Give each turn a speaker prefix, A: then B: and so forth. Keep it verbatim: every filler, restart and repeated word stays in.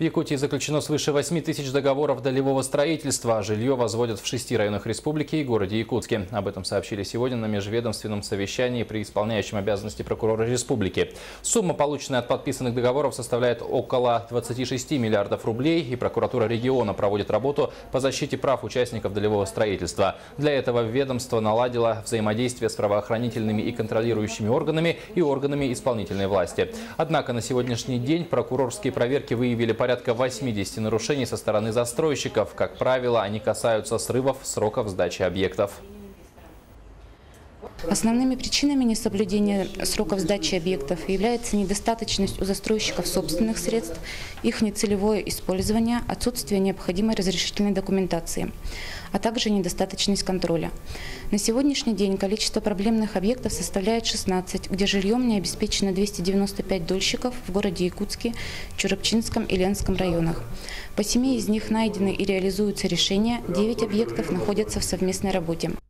A: Якутии заключено свыше восьми тысяч договоров долевого строительства. Жилье возводят в шести районах республики и городе Якутске. Об этом сообщили сегодня на межведомственном совещании при исполняющем обязанности прокурора республики. Сумма, полученная от подписанных договоров, составляет около двадцати шести миллиардов рублей, и прокуратура региона проводит работу по защите прав участников долевого строительства. Для этого ведомство наладило взаимодействие с правоохранительными и контролирующими органами и органами исполнительной власти. Однако на сегодняшний день прокурорские проверки выявили порядка восьмидесяти нарушений со стороны застройщиков. Как правило, они касаются срывов сроков сдачи объектов.
B: Основными причинами несоблюдения сроков сдачи объектов является недостаточность у застройщиков собственных средств, их нецелевое использование, отсутствие необходимой разрешительной документации, а также недостаточность контроля. На сегодняшний день количество проблемных объектов составляет шестнадцать, где жильем не обеспечено двести девяносто пять дольщиков в городе Якутске, Чурапчинском и Ленском районах. По семи из них найдены и реализуются решения, девять объектов находятся в совместной работе.